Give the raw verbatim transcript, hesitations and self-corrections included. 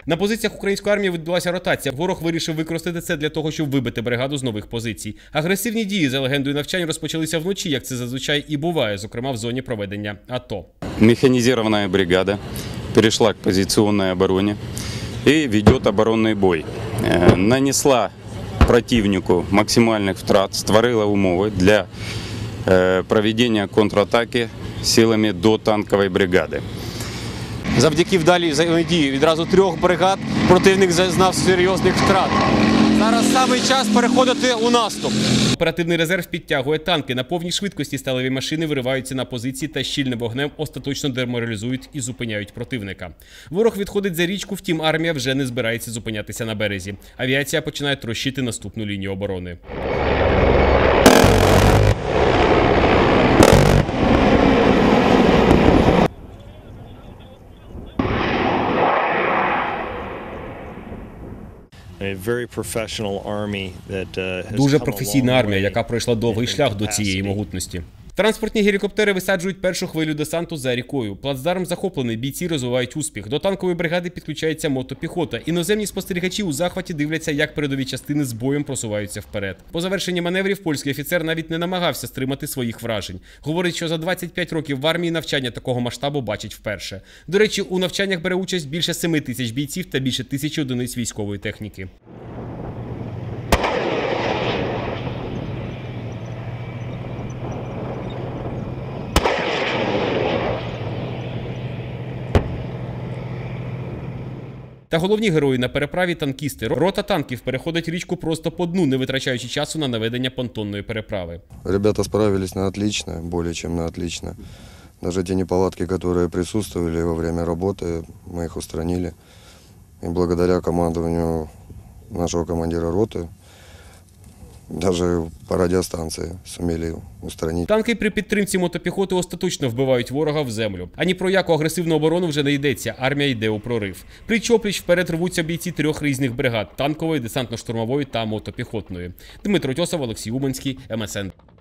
На позиціях української армії відбулася ротація. Ворог вирішив використати це для того, щоб вибити бригаду з нових позицій. Агресивні дії за легендою навчань розпочалися вночі, як це зазвичай і буває, зокрема в зоні проведення АТО. Механизированная бригада перешла к позиционной обороне и ведет оборонный бой. Нанесла противнику максимальных втрат, створила умови для проведення контратаки силами до танкової бригади. Завдяки вдалій взаємодії відразу трьох бригад противник зазнав серйозних втрат. Зараз саме час переходити у наступ. Оперативний резерв підтягує танки. На повній швидкості сталеві машини вириваються на позиції та щільним вогнем остаточно деморалізують і зупиняють противника. Ворог відходить за річку, втім армія вже не збирається зупинятися на березі. Авіація починає трощити наступну лінію оборони. Дуже професійна армія, яка пройшла довгий шлях до цієї могутності. Транспортні гелікоптери висаджують першу хвилю десанту за рікою. Плацдарм захоплений, бійці розвивають успіх. До танкової бригади підключається мотопіхота. Іноземні спостерігачі у захваті дивляться, як передові частини з боєм просуваються вперед. По завершенні маневрів польський офіцер навіть не намагався стримати своїх вражень. Говорить, що за двадцять п'ять років в армії навчання такого масштабу бачить вперше. До речі, у навчаннях бере участь більше семи тисяч бійців та більше тисячі одиниць військової техніки. Та головні герої на переправі – танкісти. Рота танків переходить річку просто по дну, не витрачаючи часу на наведення понтонної переправи. Ребята справились на отлично, более чем на отлично. Даже те неполадки, которые присутствовали во время работы, мы их устранили. И благодаря командованию нашего командира роты, даже по радіостанції суміли устранити. Танки при підтримці мотопіхоти остаточно вбивають ворога в землю. Ані про яку агресивну оборону вже не йдеться. Армія йде у прорив. Пліч-опліч вперед рвуться бійці трьох різних бригад – танкової, десантно-штурмової та мотопіхотної. Дмитро Тьосов, Олексій Уманський, ем ес ен.